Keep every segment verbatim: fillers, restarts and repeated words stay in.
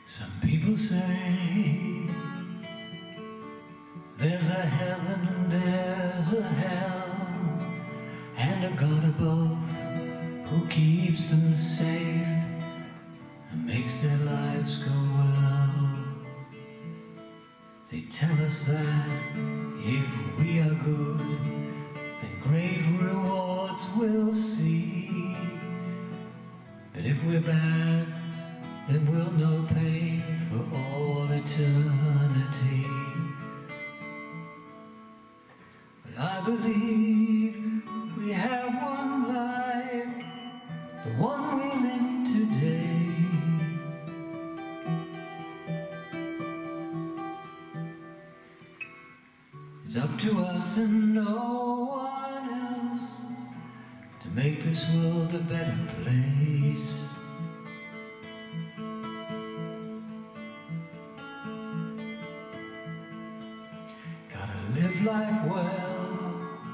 Some people say there's a heaven and there's a hell, and a God above who keeps them safe and makes their lives go well. They tell us that if we are good, then great rewards we'll see. But if we're bad, then we'll know pain for all eternity. But I believe we have one life, the one we live today. It's up to us and no one else to make this world a better place. Gotta live life well,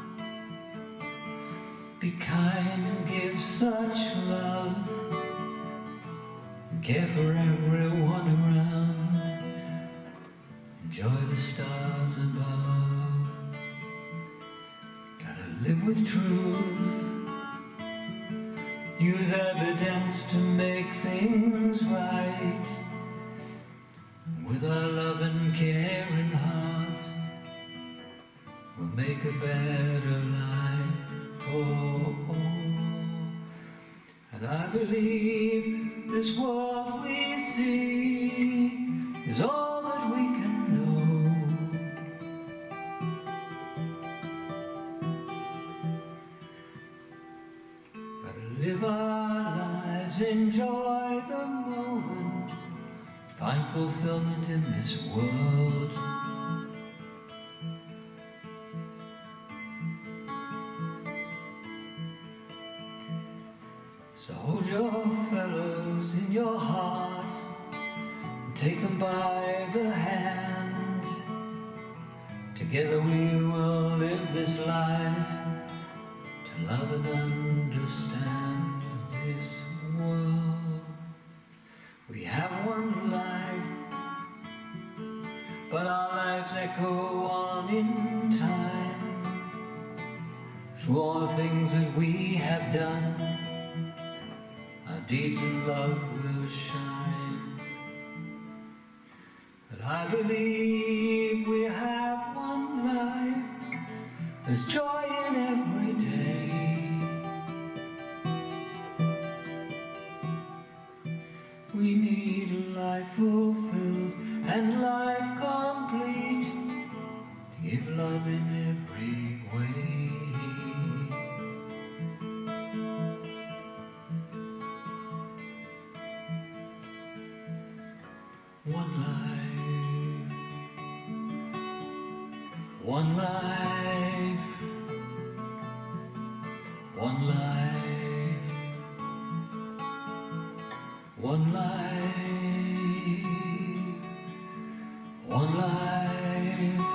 be kind and give such love, and care for everyone around, enjoy the stars above. Gotta live with truth, use evidence to make things right. With our love and caring hearts, we'll make a better life for all. And I believe this world we see is all that we can know. Gotta live our lives, enjoy the moment, find fulfillment in this world. So hold your fellows in your hearts and take them by the hand. Together we will live this life to love and understand this world. We have one life, but our lives echo on in time. Through all the things that we have done, our deeds and love will shine. But I believe we have one life, there's joy in every day. We need a life fulfilled and life complete, to give love in every way. One life, one life, one life, one life, one life,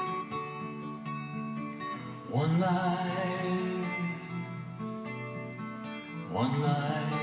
one life, one life.